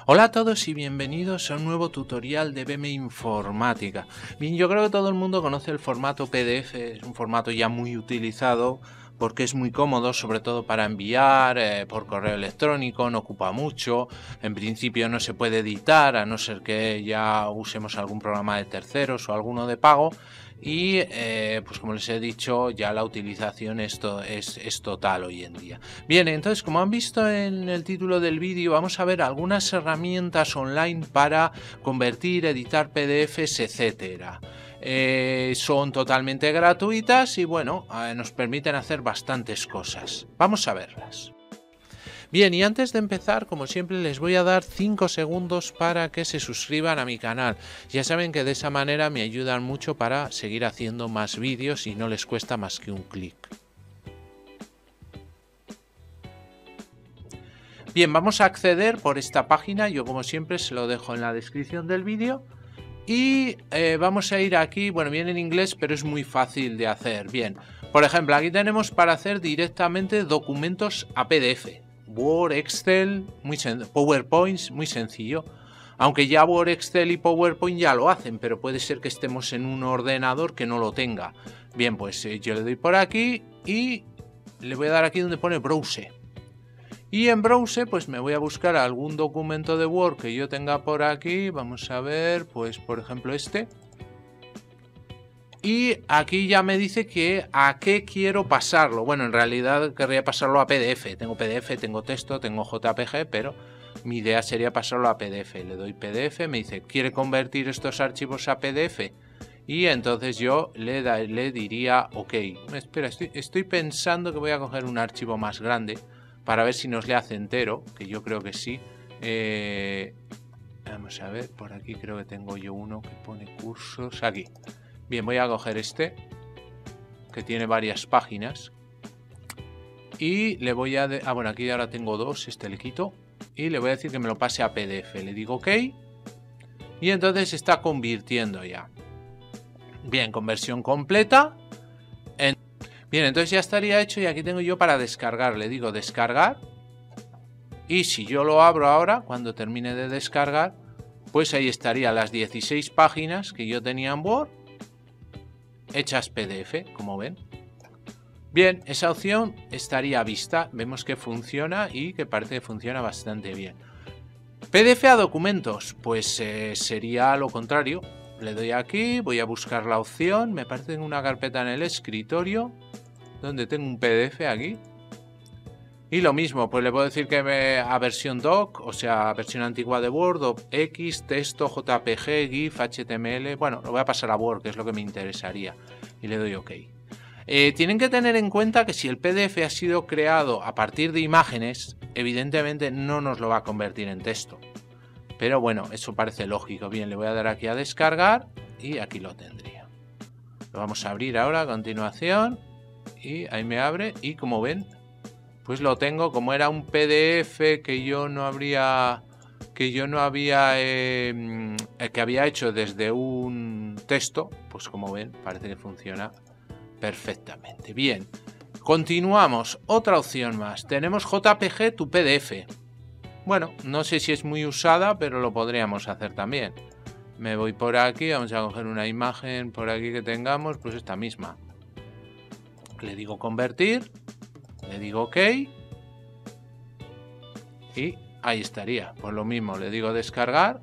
Hola a todos y bienvenidos a un nuevo tutorial de BM Informática. Bien, yo creo que todo el mundo conoce el formato PDF, es un formato ya muy utilizado porque es muy cómodo, sobre todo para enviar por correo electrónico, no ocupa mucho, en principio no se puede editar a no ser que ya usemos algún programa de terceros o alguno de pago. Y pues como les he dicho, ya la utilización es total hoy en día. Bien, entonces como han visto en el título del vídeo, vamos a ver algunas herramientas online para convertir, editar PDFs, etcétera. Son totalmente gratuitas y bueno, nos permiten hacer bastantes cosas. Vamos a verlas. Bien, y antes de empezar, como siempre, les voy a dar 5 segundos para que se suscriban a mi canal. Ya saben que de esa manera me ayudan mucho para seguir haciendo más vídeos y no les cuesta más que un clic. Bien, vamos a acceder por esta página, yo como siempre se lo dejo en la descripción del vídeo. Y vamos a ir aquí, bueno, viene en inglés, pero es muy fácil de hacer. Bien, por ejemplo, aquí tenemos para hacer directamente documentos a PDF. Word, Excel, PowerPoint, muy sencillo. Aunque ya Word, Excel y PowerPoint ya lo hacen, pero puede ser que estemos en un ordenador que no lo tenga. Bien, pues yo le doy por aquí y le voy a dar aquí donde pone Browse. Y en Browse pues me voy a buscar algún documento de Word que yo tenga por aquí. Vamos a ver, pues por ejemplo este. Y aquí ya me dice que a qué quiero pasarlo. Bueno, en realidad querría pasarlo a PDF. Tengo PDF, tengo texto, tengo JPG, pero mi idea sería pasarlo a PDF. Le doy PDF, me dice, ¿quiere convertir estos archivos a PDF? Y entonces yo le diría, ok. Espera, estoy pensando que voy a coger un archivo más grande para ver si nos le hace entero, que yo creo que sí. Vamos a ver, por aquí creo que tengo yo uno que pone cursos. Aquí. Bien, voy a coger este, que tiene varias páginas. Y le voy a... bueno, aquí ahora tengo dos, este le quito. Y le voy a decir que me lo pase a PDF. Le digo OK. Y entonces se está convirtiendo ya. Bien, conversión completa. Bien, entonces ya estaría hecho y aquí tengo yo para descargar. Le digo descargar. Y si yo lo abro ahora, cuando termine de descargar, pues ahí estarían las 16 páginas que yo tenía en Word hechas PDF, como ven. Bien, esa opción estaría vista. Vemos que funciona y que parece que funciona bastante bien. PDF a documentos, pues sería lo contrario. Le doy aquí, voy a buscar la opción. Me parece en una carpeta en el escritorio donde tengo un PDF aquí. Y lo mismo, pues le puedo decir que a versión doc, o sea, versión antigua de Word, o X, texto, JPG, GIF, HTML. Bueno, lo voy a pasar a Word, que es lo que me interesaría. Y le doy OK. Tienen que tener en cuenta que si el PDF ha sido creado a partir de imágenes, evidentemente no nos lo va a convertir en texto. Pero bueno, eso parece lógico. Bien, le voy a dar aquí a descargar y aquí lo tendría. Lo vamos a abrir ahora a continuación. Y ahí me abre y como ven, pues lo tengo. Como era un PDF que yo no había que había hecho desde un texto, pues como ven parece que funciona perfectamente. Bien, continuamos. Otra opción más. Tenemos JPG to PDF. Bueno, no sé si es muy usada, pero lo podríamos hacer también. Me voy por aquí, vamos a coger una imagen por aquí que tengamos, pues esta misma. Le digo convertir, le digo OK. Y ahí estaría. Pues lo mismo, le digo descargar.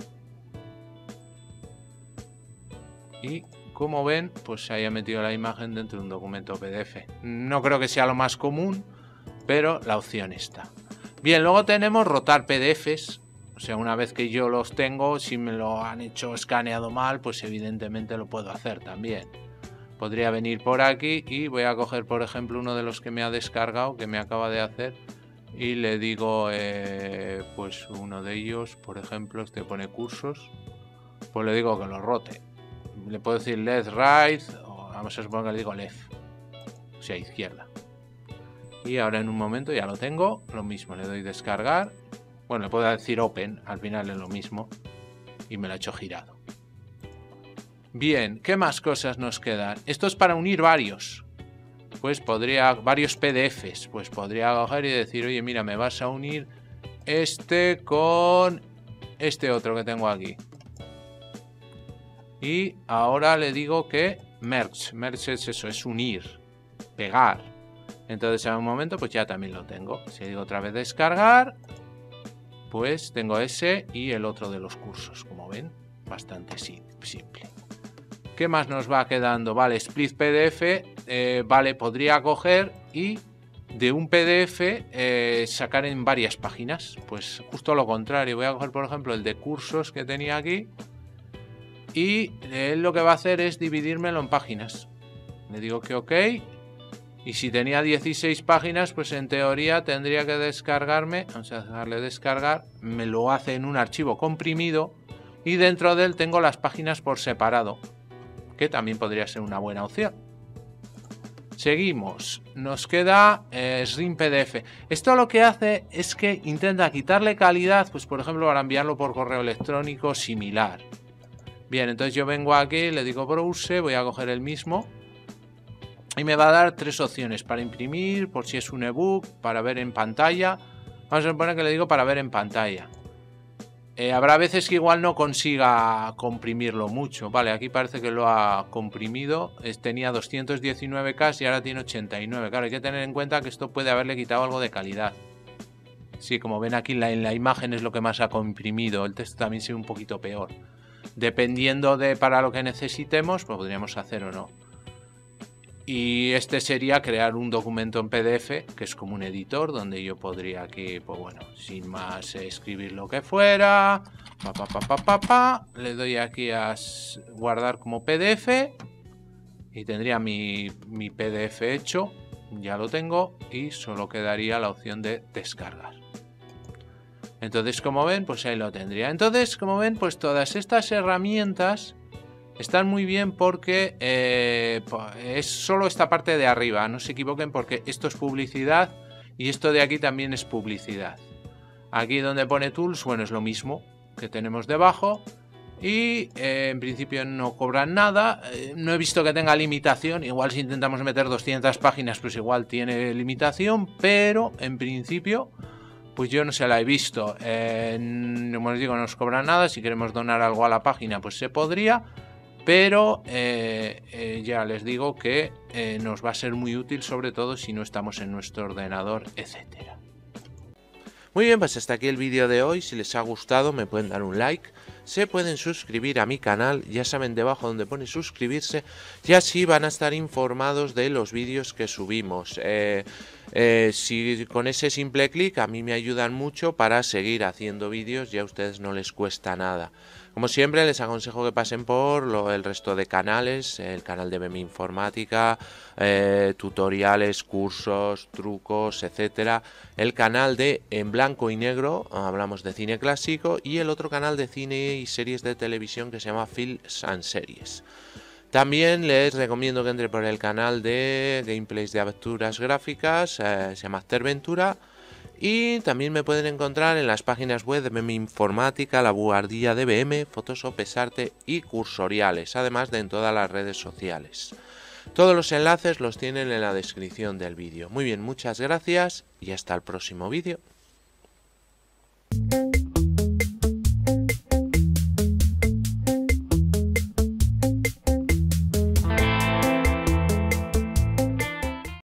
Y como ven, pues se haya metido la imagen dentro de un documento PDF. No creo que sea lo más común, pero la opción está. Bien, luego tenemos rotar PDFs. O sea, una vez que yo los tengo, si me lo han hecho escaneado mal, pues evidentemente lo puedo hacer también. Podría venir por aquí y voy a coger, por ejemplo, uno de los que me ha descargado, que me acaba de hacer. Y le digo, pues uno de ellos, por ejemplo, este pone cursos. Pues le digo que lo rote. Le puedo decir left, right, o vamos a suponer que le digo left. O sea, izquierda. Y ahora en un momento ya lo tengo. Lo mismo, le doy descargar. Bueno, le puedo decir open, al final es lo mismo. Y me lo ha hecho girado. Bien, ¿qué más cosas nos quedan? Esto es para unir varios. Pues podría, varios PDFs. Pues podría coger y decir, oye, mira, me vas a unir este con este otro que tengo aquí. Y ahora le digo que merge. Merge es eso, es unir, pegar. Entonces en un momento pues ya también lo tengo. Si digo otra vez descargar, pues tengo ese y el otro de los cursos. Como ven, bastante simple. ¿Qué más nos va quedando? Vale, split PDF. Vale, podría coger y de un PDF sacar en varias páginas. Pues justo lo contrario. Voy a coger, por ejemplo, el de cursos que tenía aquí. Y él lo que va a hacer es dividírmelo en páginas. Le digo que OK. Y si tenía 16 páginas, pues en teoría tendría que descargarme. Vamos a darle descargar. Me lo hace en un archivo comprimido. Y dentro de él tengo las páginas por separado, que también podría ser una buena opción. Seguimos. Nos queda Shrink PDF. Esto lo que hace es que intenta quitarle calidad, pues por ejemplo para enviarlo por correo electrónico similar. Bien, entonces yo vengo aquí, le digo browse, voy a coger el mismo y me va a dar 3 opciones para imprimir, por si es un ebook, para ver en pantalla. Vamos a suponer que le digo para ver en pantalla. Habrá veces que igual no consiga comprimirlo mucho. Vale, aquí parece que lo ha comprimido. Tenía 219K y ahora tiene 89. Claro, hay que tener en cuenta que esto puede haberle quitado algo de calidad. Sí, como ven aquí en la imagen es lo que más ha comprimido. El texto también se ve un poquito peor. Dependiendo de para lo que necesitemos, pues podríamos hacer o no. Y este sería crear un documento en PDF, que es como un editor, donde yo podría aquí, pues bueno, sin más escribir lo que fuera. Le doy aquí a guardar como PDF. Y tendría mi PDF hecho. Ya lo tengo. Y solo quedaría la opción de descargar. Entonces, como ven, pues ahí lo tendría. Entonces, como ven, pues todas estas herramientas están muy bien porque es solo esta parte de arriba. No se equivoquen porque esto es publicidad y esto de aquí también es publicidad. Aquí donde pone Tools, bueno, es lo mismo que tenemos debajo. Y en principio no cobran nada. No he visto que tenga limitación. Igual si intentamos meter 200 páginas, pues igual tiene limitación. Pero en principio, pues yo no se la he visto. Como les digo, no nos cobran nada. Si queremos donar algo a la página, pues se podría. Pero ya les digo que nos va a ser muy útil, sobre todo si no estamos en nuestro ordenador, etcétera. Muy bien, pues hasta aquí el vídeo de hoy. Si les ha gustado me pueden dar un like, se pueden suscribir a mi canal, ya saben debajo donde pone suscribirse, y así van a estar informados de los vídeos que subimos. Si con ese simple clic a mí me ayudan mucho para seguir haciendo vídeos y a ustedes no les cuesta nada. Como siempre les aconsejo que pasen por el resto de canales, el canal de BEM Informática, tutoriales, cursos, trucos, etcétera. El canal de En Blanco y Negro, hablamos de cine clásico, y el otro canal de cine y series de televisión que se llama Films and Series. También les recomiendo que entre por el canal de gameplays de aventuras gráficas, se llama Afterventura. Y también me pueden encontrar en las páginas web de BEM Informática, La Buhardilla de BM, Photoshop, Pesarte y Cursoriales, además de en todas las redes sociales. Todos los enlaces los tienen en la descripción del vídeo. Muy bien, muchas gracias y hasta el próximo vídeo.